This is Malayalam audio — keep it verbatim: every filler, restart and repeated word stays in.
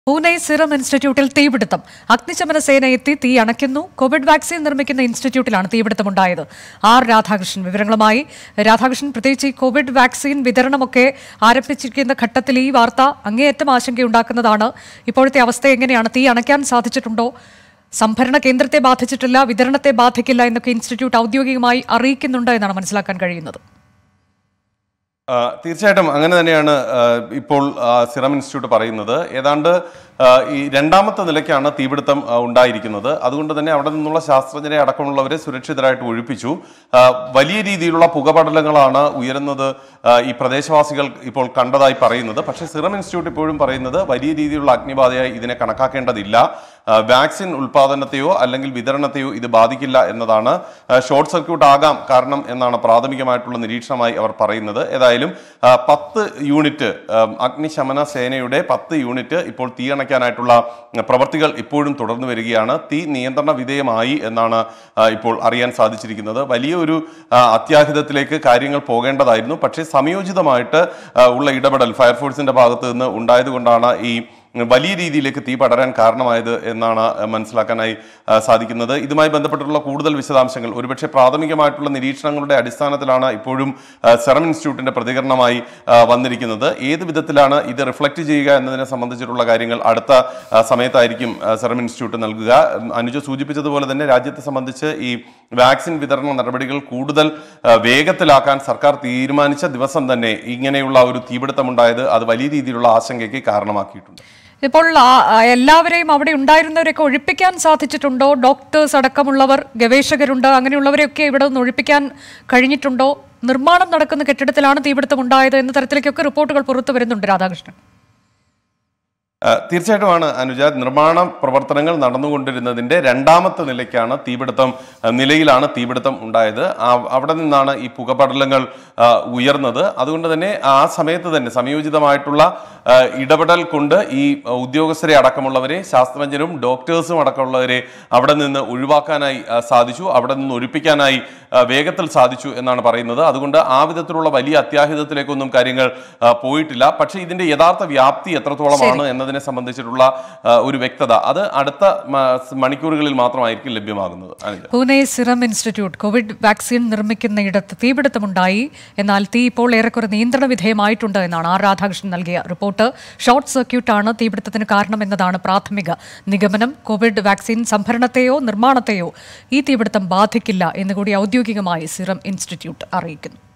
പൂനെ സിറം ഇൻസ്റ്റിറ്റ്യൂട്ടിൽ തീപിടുത്തം. അഗ്നിശമന സേന എത്തി തീ അണയ്ക്കുന്നു. കോവിഡ് വാക്സിൻ നിർമ്മിക്കുന്ന ഇൻസ്റ്റിറ്റ്യൂട്ടിലാണ് തീപിടുത്തമുണ്ടായത്. ആർ രാധാകൃഷ്ണൻ വിവരങ്ങളുമായി. രാധാകൃഷ്ണൻ, പ്രത്യേകിച്ച് ഈ കോവിഡ് വാക്സിൻ വിതരണമൊക്കെ ആരംഭിച്ചിരിക്കുന്ന ഘട്ടത്തിൽ ഈ വാർത്ത അങ്ങേയറ്റം ആശങ്കയുണ്ടാക്കുന്നതാണ്. ഇപ്പോഴത്തെ അവസ്ഥ എങ്ങനെയാണ്? തീ അണയ്ക്കാൻ സാധിച്ചിട്ടുണ്ടോ? സംഭരണ കേന്ദ്രത്തെ ബാധിച്ചിട്ടില്ല, വിതരണത്തെ ബാധിക്കില്ല എന്നൊക്കെ ഇൻസ്റ്റിറ്റ്യൂട്ട് ഔദ്യോഗികമായി അറിയിക്കുന്നുണ്ട് എന്നാണ് മനസ്സിലാക്കാൻ കഴിയുന്നത്. തീർച്ചയായിട്ടും അങ്ങനെ തന്നെയാണ് ഇപ്പോൾ സിറം ഇൻസ്റ്റിറ്റ്യൂട്ട് പറയുന്നത്. ഏതാണ്ട് ഈ രണ്ടാമത്തെ നിലയ്ക്കാണ് തീപിടുത്തം ഉണ്ടായിരിക്കുന്നത്. അതുകൊണ്ട് തന്നെ അവിടെ നിന്നുള്ള ശാസ്ത്രജ്ഞരെ അടക്കമുള്ളവരെ സുരക്ഷിതരായിട്ട് ഒഴിപ്പിച്ചു. വലിയ രീതിയിലുള്ള പുകപടലങ്ങളാണ് ഉയരുന്നത് ഈ പ്രദേശവാസികൾ ഇപ്പോൾ കണ്ടതായി പറയുന്നത്. പക്ഷേ സിറം ഇൻസ്റ്റിറ്റ്യൂട്ട് ഇപ്പോഴും പറയുന്നത് വലിയ രീതിയിലുള്ള അഗ്നിബാധയായി ഇതിനെ കണക്കാക്കേണ്ടതില്ല, വാക്സിൻ ഉൽപാദനത്തെയോ അല്ലെങ്കിൽ വിതരണത്തെയോ ഇത് ബാധിക്കില്ല എന്നതാണ്. ഷോർട്ട് സർക്യൂട്ട് ആകാം കാരണം എന്നാണ് പ്രാഥമികമായിട്ടുള്ള നിരീക്ഷണമായി അവർ പറയുന്നത്. ഏതായാലും പത്ത് യൂണിറ്റ് അഗ്നിശമന സേനയുടെ പത്ത് യൂണിറ്റ് ഇപ്പോൾ തീയണയ്ക്കാനായിട്ടുള്ള പ്രവർത്തികൾ ഇപ്പോഴും തുടർന്നു വരികയാണ്. തീ നിയന്ത്രണ വിധേയമായി എന്നാണ് ഇപ്പോൾ അറിയാൻ സാധിച്ചിരിക്കുന്നത്. വലിയൊരു അത്യാഹിതത്തിലേക്ക് കാര്യങ്ങൾ പോകേണ്ടതായിരുന്നു. പക്ഷേ സംയോജിതമായിട്ട് ഉള്ള ഇടപെടൽ ഫയർഫോഴ്സിന്റെ ഭാഗത്ത് നിന്ന് ഉണ്ടായതുകൊണ്ടാണ് ഈ വലിയ രീതിയിലേക്ക് തീ പടരാൻ കാരണമായത് എന്നാണ് മനസ്സിലാക്കാനായി സാധിക്കുന്നത്. ഇതുമായി ബന്ധപ്പെട്ടുള്ള കൂടുതൽ വിശദാംശങ്ങൾ ഒരുപക്ഷെ പ്രാഥമികമായിട്ടുള്ള നിരീക്ഷണങ്ങളുടെ അടിസ്ഥാനത്തിലാണ് ഇപ്പോഴും സെറം ഇൻസ്റ്റിറ്റ്യൂട്ടിന്റെ പ്രതികരണമായി വന്നിരിക്കുന്നത്. ഏത് വിധത്തിലാണ് ഇത് റിഫ്ലക്ട് ചെയ്യുക എന്നതിനെ സംബന്ധിച്ചിട്ടുള്ള കാര്യങ്ങൾ അടുത്ത സമയത്തായിരിക്കും സെറം ഇൻസ്റ്റിറ്റ്യൂട്ട് നൽകുക. അനുജ സൂചിപ്പിച്ചതുപോലെ തന്നെ രാജ്യത്തെ സംബന്ധിച്ച് ഈ വാക്സിൻ വിതരണ നടപടികൾ കൂടുതൽ വേഗത്തിലാക്കാൻ സർക്കാർ തീരുമാനിച്ച ദിവസം തന്നെ ഇങ്ങനെയുള്ള ഒരു തീപിടുത്തമുണ്ടായത് അത് വലിയ രീതിയിലുള്ള ആശങ്കയ്ക്ക് കാരണമാക്കിയിട്ടുണ്ട്. ഇപ്പോൾ എല്ലാവരെയും അവിടെ ഉണ്ടായിരുന്നവരെയൊക്കെ ഒഴിപ്പിക്കാൻ സാധിച്ചിട്ടുണ്ടോ? ഡോക്ടേഴ്സ് അടക്കമുള്ളവർ, ഗവേഷകരുണ്ട്, അങ്ങനെയുള്ളവരെയൊക്കെ ഇവിടെ നിന്ന് ഒഴിപ്പിക്കാൻ കഴിഞ്ഞിട്ടുണ്ടോ? നിർമ്മാണം നടക്കുന്ന കെട്ടിടത്തിലാണ് തീപിടുത്തം ഉണ്ടായത് എന്ന തരത്തിലേക്കൊക്കെ റിപ്പോർട്ടുകൾ പുറത്തു വരുന്നുണ്ട്. രാധാകൃഷ്ണൻ, തീർച്ചയായിട്ടുമാണ് അനുജ. നിർമ്മാണ പ്രവർത്തനങ്ങൾ നടന്നുകൊണ്ടിരുന്നതിന്റെ രണ്ടാമത്തെ നിലയ്ക്കാണ് തീപിടുത്തം നിലയിലാണ് തീപിടുത്തം ഉണ്ടായത്. അവിടെ നിന്നാണ് ഈ പുകപടലങ്ങൾ ഉയർന്നത്. അതുകൊണ്ട് തന്നെ ആ സമയത്ത് തന്നെ സംയോജിതമായിട്ടുള്ള ഇടപെടൽ കൊണ്ട് ഈ ഉദ്യോഗസ്ഥരെ അടക്കമുള്ളവരെ, ശാസ്ത്രജ്ഞരും ഡോക്ടേഴ്സും അടക്കമുള്ളവരെ അവിടെ നിന്ന് ഒഴിവാക്കാനായി സാധിച്ചു, അവിടെ നിന്ന് ഒഴിപ്പിക്കാനായി വേഗത്തിൽ സാധിച്ചു എന്നാണ് പറയുന്നത്. അതുകൊണ്ട് ആ വിധത്തിലുള്ള വലിയ അത്യാഹിതത്തിലേക്കൊന്നും കാര്യങ്ങൾ പോയിട്ടില്ല. പക്ഷേ ഇതിന്റെ യഥാർത്ഥ വ്യാപ്തി എത്രത്തോളമാണ് എന്നതിനെ സംബന്ധിച്ചിട്ടുള്ള ഒരു വ്യക്തത അത് അടുത്ത മണിക്കൂറുകളിൽ മാത്രമായിരിക്കും ലഭ്യമാകുന്നത്. Pune serum institute covid vaccine നിർമ്മിക്കുന്നയിടത്ത് തീപിടുത്തമുണ്ടായി. എന്നാൽ തീ ഇപ്പോൾ ഏറെക്കുറെ നിയന്ത്രണ വിധേയമായിട്ടുണ്ട് എന്നാണ് ആർ രാധാകൃഷ്ണൻ നൽകിയ റിപ്പോർട്ട്. ഷോർട്ട് സർക്യൂട്ടാണ് തീപിടുത്തത്തിന് കാരണമെന്നതാണ് പ്രാഥമിക നിഗമനം. കോവിഡ് വാക്സിൻ സംഭരണത്തെയോ നിർമ്മാണത്തെയോ ഈ തീപിടുത്തം ബാധിക്കില്ല എന്നുകൂടി ഔദ്യോഗികമായി സിറം ഇൻസ്റ്റിറ്റ്യൂട്ട് അറിയിക്കുന്നു.